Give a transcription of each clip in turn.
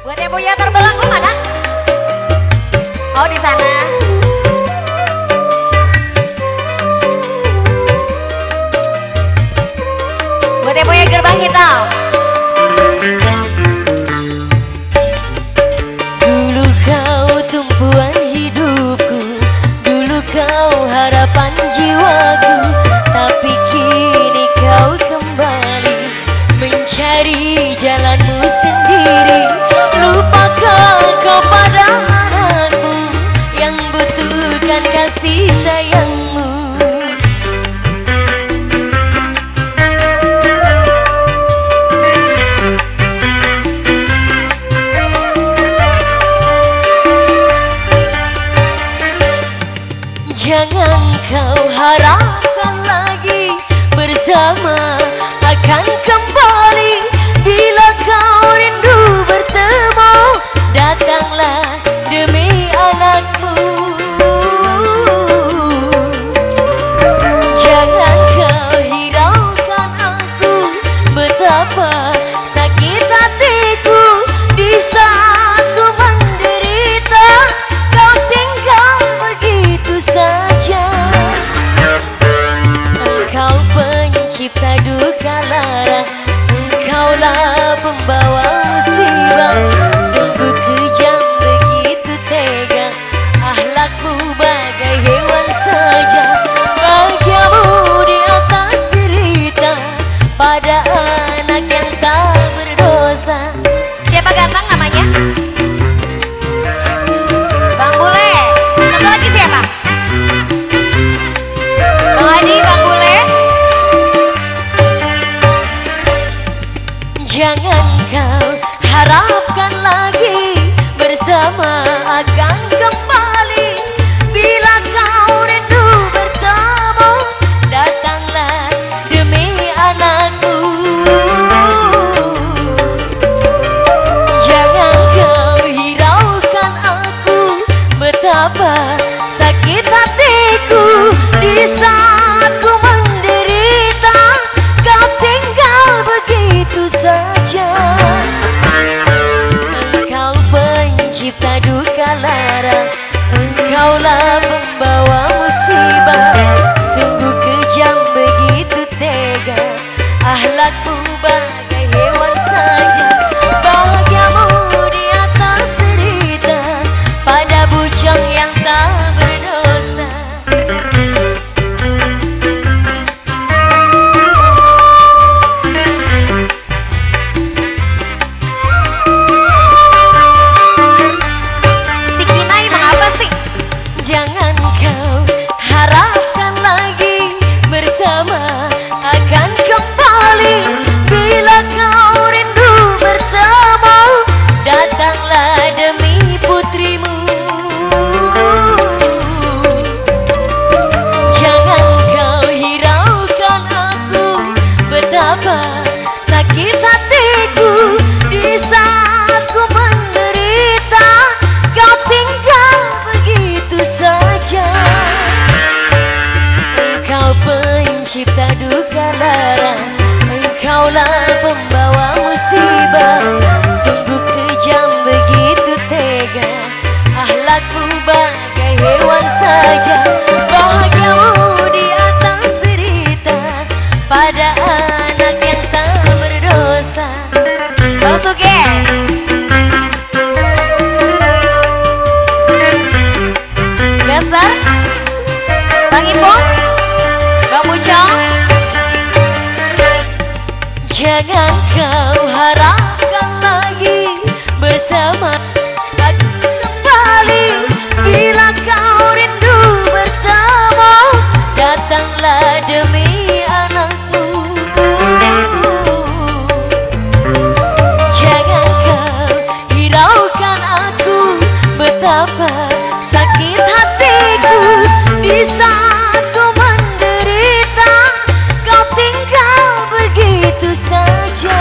Buat yang punya terbelenggu mana? Oh di sana. Buat yang punya gerbang hitam. Dulu kau tumpuan hidupku, dulu kau harapan jiwaku, tapi kini kau kembali mencari jalanmu sendiri. Lupakan kau pada anakmu yang butuhkan kasih sayangmu. Jangan kau harapkan lagi bersama akan kembali. Bila kau rindu bertemu, datanglah demi anakmu. Jangan kau hiraukan aku, betapa sakit hatiku di saat ku menderita. Kau tinggal begitu saja. Engkau pencipta duka lara, engkaulah pembawa musibah. Sungguh kejam begitu tega, akhlakmu bagai hewan saja. Bahagiamu di atas derita pada anak yang tak berdosa. Siapa ganteng namanya? Bang Bule. Satu lagi siapa? Bang Adi, Bang Bule. Jangan kau harapkan lagi bersama akan kembali. Bila kau rindu bertemu, datanglah demi anakmu. Jangan kau hiraukan aku, betapa sakit hatiku di saat ku menderita. Kau tinggal begitu saja. Engkau pencipta duka lara, engkaulah pembawa musibah. Sungguh kejam begitu tega, akhlakmu bagai hewan saja. Bahagiamu di atas derita pada bujang yang tak berdosa. Si Kinai mengapa sih? Jangan kau harapkan lagi bersama akan kembali. Bila kau rindu bertemu, datanglah demi putrimu. Jangan kau hiraukan aku, betapa sakit hatiku di saat ku menderita. Kau tinggal begitu saja. Engkau pencipta duka lara, engkaulah pembawa musibah. Sungguh kejam begitu tega, akhlakmu bagai hewan saja. Bahagiamu di atas derita pada anak yang tak berdosa. Bang Suge. Lester. Bang Ipong. Bang Bucong. Jangan kau harapkan lagi bersama akan kembali. Bila kau rindu bertemu, datanglah demi anakmu. Jangan kau hiraukan aku, betapa sakit hatiku di saat ku menderita. Kau tinggal begitu saja.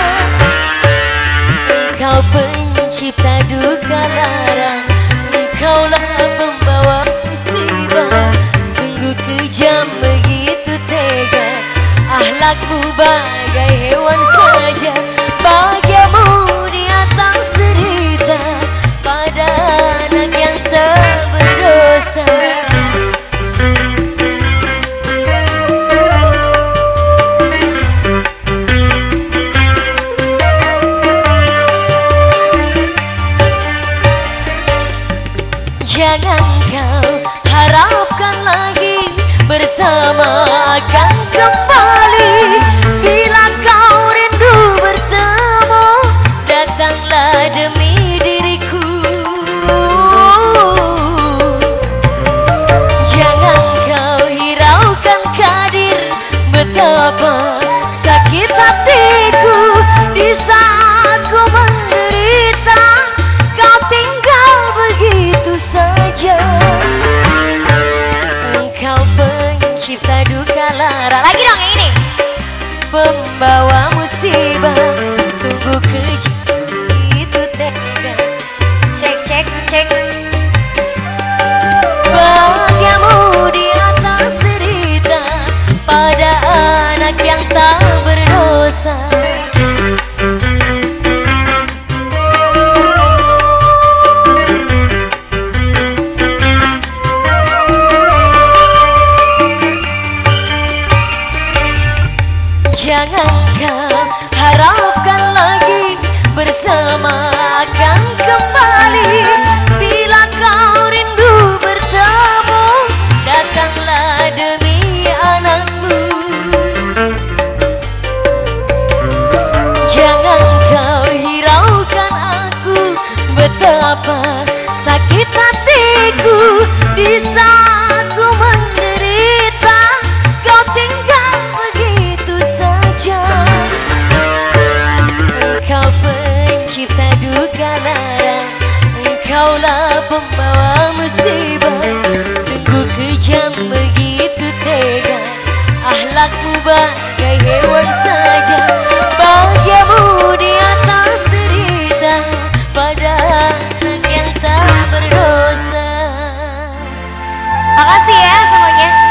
Engkau pencipta duka lara, engkaulah pembawa musibah. Sungguh kejam begitu tega, akhlakmu bagai hewan saja. Bahagiamu di atas derita bersama akan kembali. Bila kau rindu bertemu, datanglah demi diriku. Jangan kau hiraukan kadir, betapa sakit hatiku di saat ku menderita, kau tinggal begitu saja. Engkau pencipta duka lara. Lagi dong yang ini. Pembawa musibah, sungguh kejam itu tega. Cek cek cek. Bahagiamu di atas derita pada anak yang tak berdosa. Jangan kau harapkan lagi bersama akan kembali. Bila kau rindu bertemu, datanglah demi anakmu. Jangan kau hiraukan aku, betapa sakit hatiku di saat ku menderita, kau tinggal begitu saja. Engkau pencipta duka lara, engkaulah pembawa musibah, sungguh kejam begitu tega. Akhlakmu bagai hewan saja, bahagiamu di atas derita pada anak yang tak berdosa. Makasih ya semuanya.